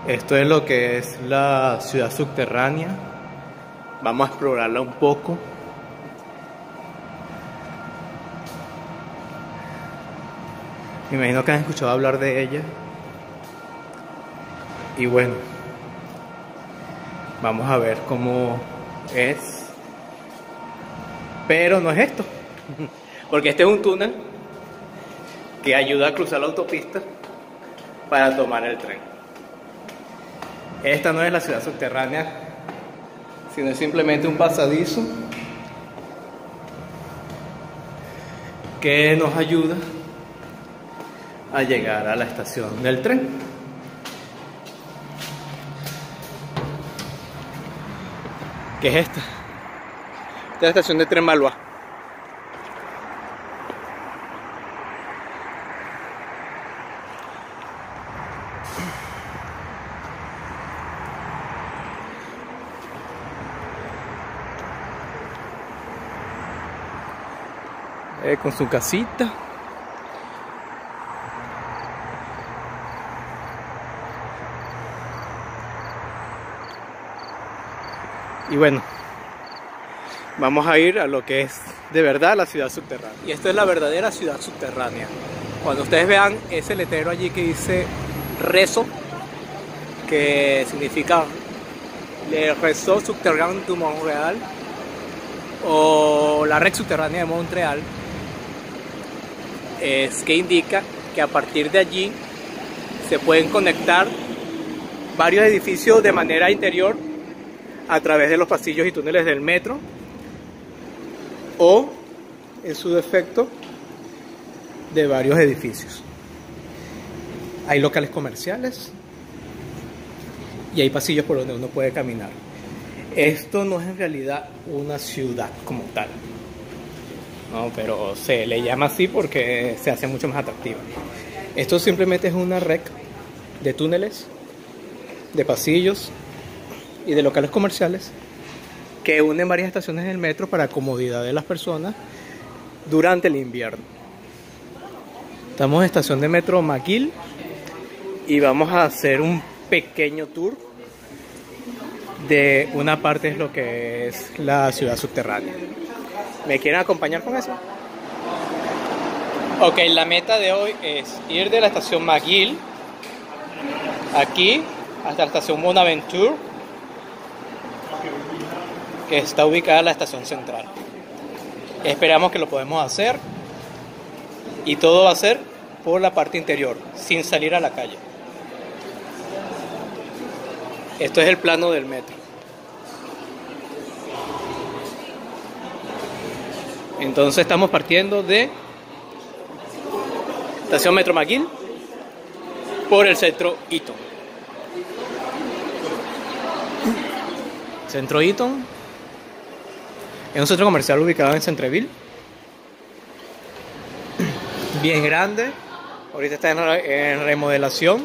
Esto es lo que es la ciudad subterránea. Vamos a explorarla un poco. Me imagino que han escuchado hablar de ella. Y bueno, vamos a ver cómo es. Pero no es esto. Porque este es un túnel que ayuda a cruzar la autopista para tomar el tren. Esta no es la ciudad subterránea, sino es simplemente un pasadizo que nos ayuda a llegar a la estación del tren. ¿Qué es esta? Esta es la estación de tren Malva. Con su casita. Y bueno, vamos a ir a lo que es de verdad la ciudad subterránea. Y esta es la verdadera ciudad subterránea. Cuando ustedes vean ese letrero allí que dice Rezo, que significa Le Réseau Subterráneo de Montréal, o la red subterránea de Montreal, es que indica que a partir de allí se pueden conectar varios edificios de manera interior a través de los pasillos y túneles del metro, o en su defecto de varios edificios. Hay locales comerciales y hay pasillos por donde uno puede caminar. Esto no es en realidad una ciudad como tal, no, pero se le llama así porque se hace mucho más atractiva. Esto simplemente es una red de túneles, de pasillos y de locales comerciales que unen varias estaciones del metro para comodidad de las personas durante el invierno. Estamos en estación de metro McGill y vamos a hacer un pequeño tour de una parte de lo que es la ciudad subterránea. ¿Me quieren acompañar con eso? Ok, la meta de hoy es ir de la estación McGill aquí hasta la estación Bonaventure, que está ubicada en la estación central. Esperamos que lo podemos hacer y todo va a ser por la parte interior, sin salir a la calle. Esto es el plano del metro. Entonces estamos partiendo de estación Metro McGill por el centro Eaton. Centro Eaton es un centro comercial ubicado en Centreville, bien grande. Ahorita está en remodelación.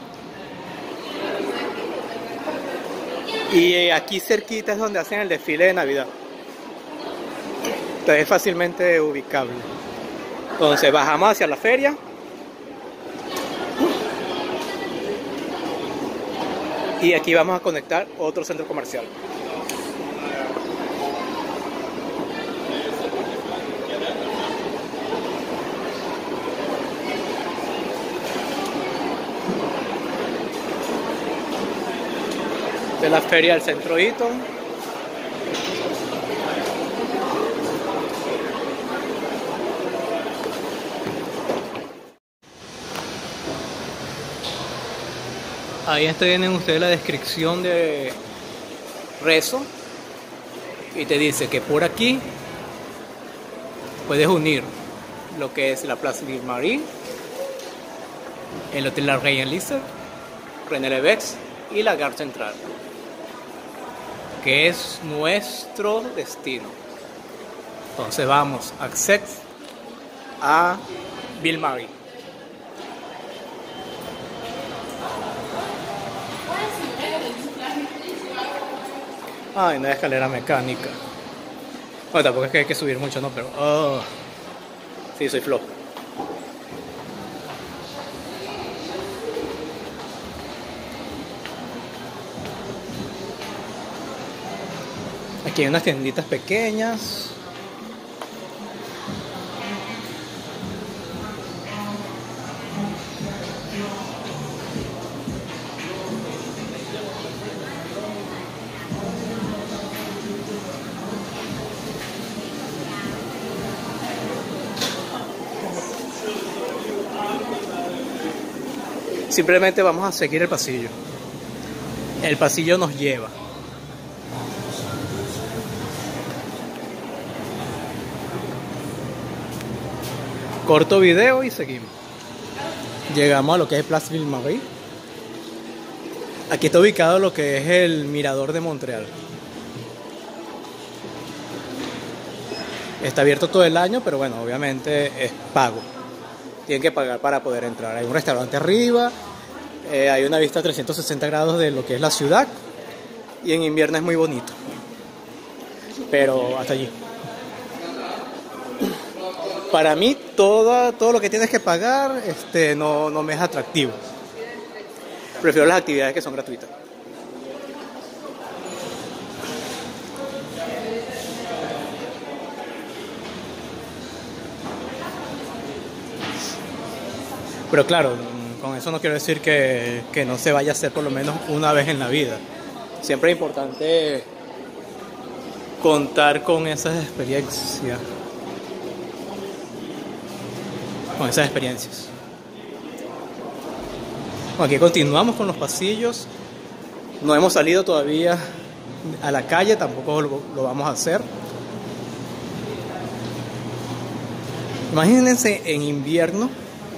Y aquí cerquita es donde hacen el desfile de Navidad. Entonces es fácilmente ubicable. Entonces bajamos hacia la feria. Y aquí vamos a conectar otro centro comercial. De la feria del centro Eaton. Ahí tienen ustedes la descripción de Rezo y te dice que por aquí puedes unir lo que es la Place Ville Marie, el Hotel La Reine Elizabeth, René Lévesque y la Gare Central, que es nuestro destino. Entonces vamos a Ville Marie. Ay, no hay escalera mecánica. Bueno, tampoco es que hay que subir mucho, no, pero... Oh, sí, soy flojo. Aquí hay unas tienditas pequeñas. Simplemente vamos a seguir el pasillo. El pasillo nos lleva. Corto video y seguimos. Llegamos a lo que es Place Ville-Marie. Aquí está ubicado lo que es el Mirador de Montreal. Está abierto todo el año, pero bueno, obviamente es pago. Tienen que pagar para poder entrar. Hay un restaurante arriba, hay una vista 360 grados de lo que es la ciudad, y en invierno es muy bonito. Pero hasta allí. Para mí todo lo que tienes que pagar no me es atractivo. Prefiero las actividades que son gratuitas. Pero claro, con eso no quiero decir que no se vaya a hacer por lo menos una vez en la vida. Siempre es importante contar con esas experiencias. Con esas experiencias. Bueno, aquí continuamos con los pasillos. No hemos salido todavía a la calle, tampoco lo vamos a hacer. Imagínense en invierno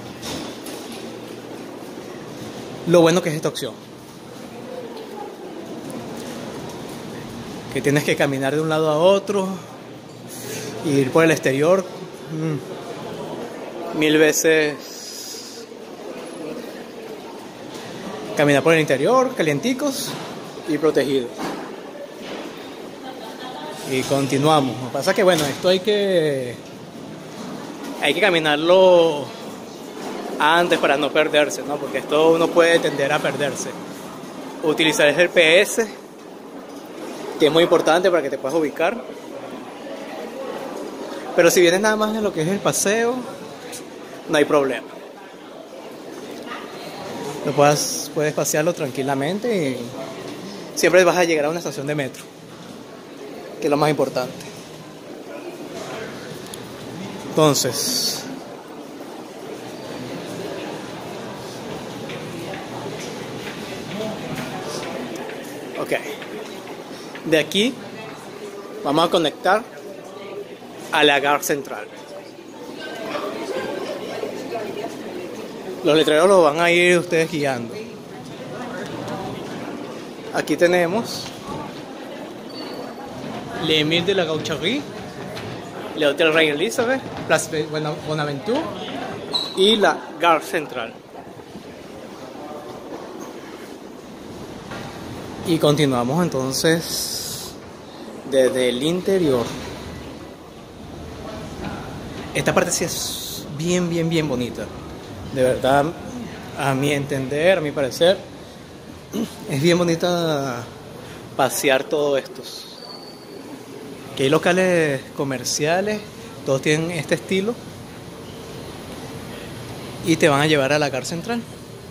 lo bueno que es esta opción. Que tienes que caminar de un lado a otro, ir por el exterior. Mil veces caminar por el interior, calienticos y protegidos. Y continuamos. Lo que pasa es que bueno, esto hay que caminarlo antes para no perderse, ¿no? Porque esto uno puede tender a perderse. Utilizar el GPS, que es muy importante para que te puedas ubicar. Pero si vienes nada más en lo que es el paseo, no hay problema. Puedes pasearlo tranquilamente y siempre vas a llegar a una estación de metro, que es lo más importante. Entonces, ok, de aquí vamos a conectar a la Gare Central. Los letreros los van a ir ustedes guiando. Aquí tenemos Le Mille de la Gaucherie, el Hotel Reine Elizabeth, Place Bonaventure y la Gare Central. Y continuamos entonces desde el interior. Esta parte sí es bien bonita. De verdad, a mi entender, a mi parecer, es bien bonita pasear todo esto. Que hay locales comerciales, todos tienen este estilo y te van a llevar a la Gare Central.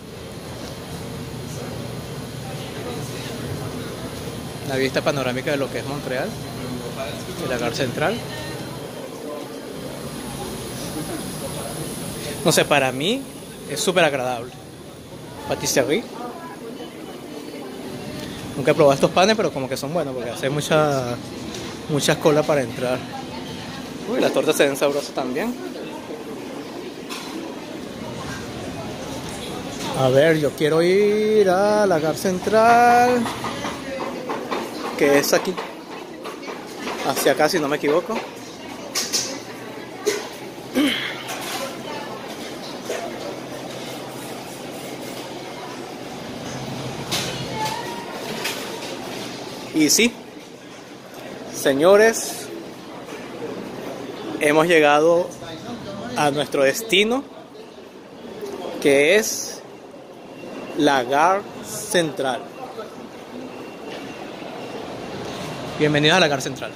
La vista panorámica de lo que es Montreal, de la Gare Central. No sé, para mí es súper agradable. Patisserie. Nunca he probado estos panes, pero como que son buenos porque hace muchas colas para entrar. Uy, las tortas se ven sabrosas también. A ver, yo quiero ir a la Gare Central, que es aquí. Hacia acá, si no me equivoco. Y sí, señores, hemos llegado a nuestro destino, que es la Gare Central. Bienvenidos a la Gare Central.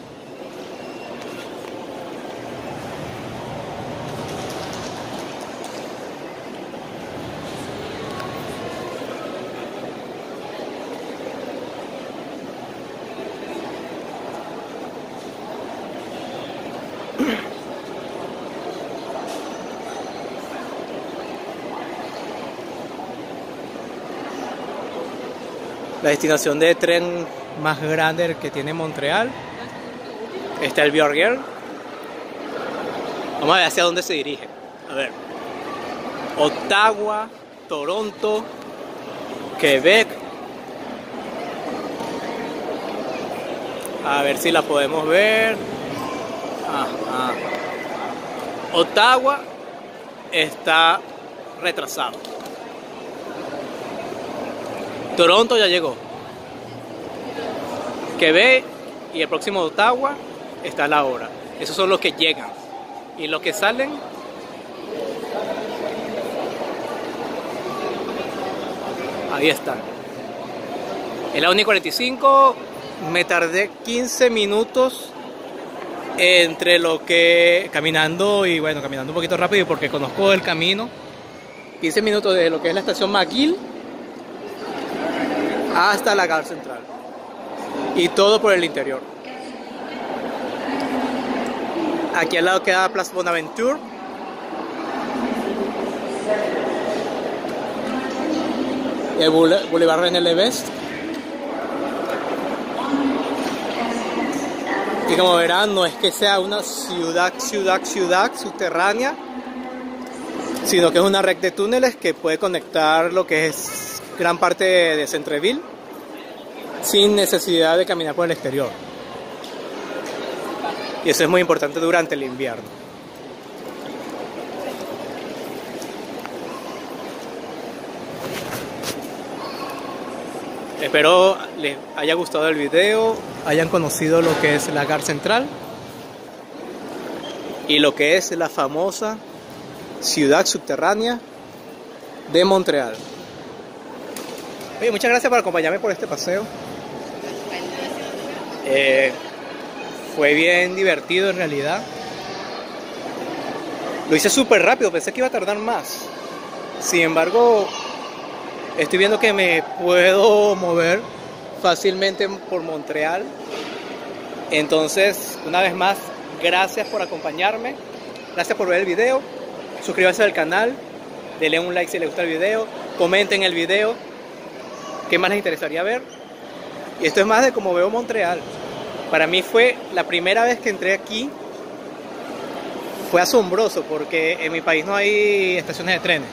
La destinación de tren más grande que tiene Montreal. Está el Vieux. Vamos a ver hacia dónde se dirige. A ver. Ottawa, Toronto, Quebec. A ver si la podemos ver. Ajá. Ottawa está retrasado. Toronto ya llegó. Quebec y el próximo Ottawa está a la hora. Esos son los que llegan. Y los que salen, ahí están. En la 1:45 me tardé 15 minutos entre lo que caminando y bueno, caminando un poquito rápido porque conozco el camino. 15 minutos de lo que es la estación McGill hasta la Gare Central. Y todo por el interior. Aquí al lado queda Place Bonaventure. Y el Boulevard René Lévesque. Y como verán, no es que sea una ciudad subterránea, sino que es una red de túneles que puede conectar lo que es gran parte de Centreville sin necesidad de caminar por el exterior. Y eso es muy importante durante el invierno. Espero les haya gustado el video, hayan conocido lo que es la Gare Central y lo que es la famosa ciudad subterránea de Montreal. Oye, muchas gracias por acompañarme por este paseo. Fue bien divertido en realidad. Lo hice súper rápido, pensé que iba a tardar más. Sin embargo, estoy viendo que me puedo mover fácilmente por Montreal. Entonces, una vez más, gracias por acompañarme. Gracias por ver el video. Suscríbanse al canal. Denle un like si les gusta el video. Comenten el video. ¿Qué más les interesaría ver? Y esto es más de cómo veo Montreal. Para mí fue la primera vez que entré aquí. Fue asombroso porque en mi país no hay estaciones de trenes.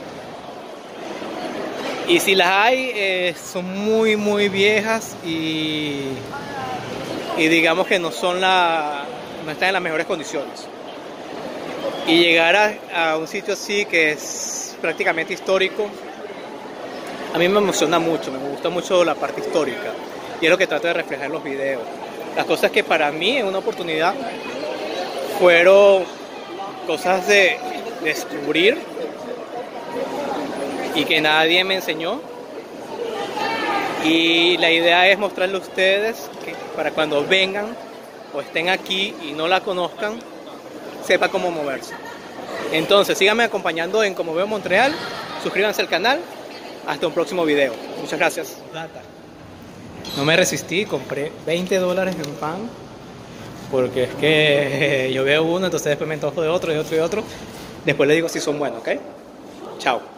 Y si las hay, son muy viejas y digamos que no están en las mejores condiciones. Y llegar a un sitio así que es prácticamente histórico, a mí me emociona mucho, me gusta mucho la parte histórica. Y es lo que trato de reflejar en los videos. Las cosas que para mí en una oportunidad fueron cosas de descubrir y que nadie me enseñó. Y la idea es mostrarle a ustedes que para cuando vengan o estén aquí y no la conozcan, sepa cómo moverse. Entonces síganme acompañando en Como Veo Montreal, suscríbanse al canal, hasta un próximo video. Muchas gracias. No me resistí, compré $20 en pan, porque es que yo veo uno, entonces después me antojo de otro, después les digo si son buenos, ¿ok? Chao.